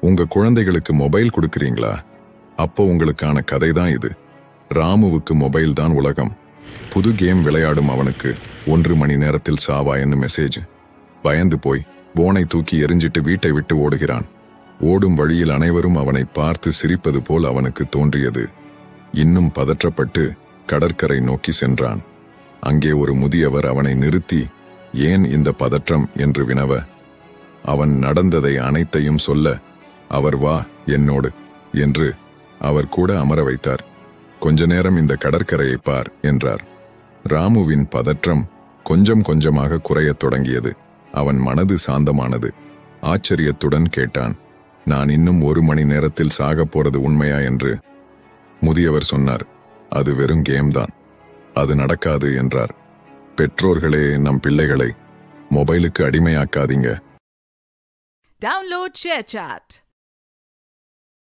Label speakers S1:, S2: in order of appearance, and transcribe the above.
S1: உங்க குழந்தைகளுக்கு மொபைல் கொடுக்கறீங்களா? அப்போ உங்களுக்கான கதை தான் இது. ராமுவுக்கு மொபைல் தான் உலகம். புது கேம் விளையாடும் அவனுக்கு 1 மணி நேரத்தில் சாவாயன்னு மெசேஜ். பயந்து போய் போனை தூக்கி எரிஞ்சிட்டு வீட்டை விட்டு ஓடுகிறான். ஓடும் வழியில் அனைவரும் அவனை பார்த்து சிரிப்பது போல் அவனுக்கு தோன்றியது. இன்னும் பதற்றப்பட்டு கடற்கரை நோக்கி சென்றான். அங்கே ஒரு முதியவர் அவனை நிறுத்தி, ஏன் இந்த பதற்றம் என்று வினவ, அவன் நடந்ததை அனைத்தையும் சொல்ல, அவர் வா என்னோடு என்று அவர் கூட அமர வைத்தார். கொஞ்ச நேரம் இந்த கடற்கரையை பார் என்றார். ராமுவின் பதற்றம் கொஞ்சம் கொஞ்சமாக குறையத் தொடங்கியது. அவன் மனது சாந்தமானது. ஆச்சரியத்துடன் கேட்டான், நான் இன்னும் 1 மணி நேரத்தில் சாகப் போறது உண்மையா என்று? முதியவர் சொன்னார், அது வெறும் கேம் தான், அது நடக்காது என்றார். பெற்றோர்களே நம் பிள்ளைகளை மொபைலுக்கு அடிமையாக்காதீங்க.
S2: Download ShareChat.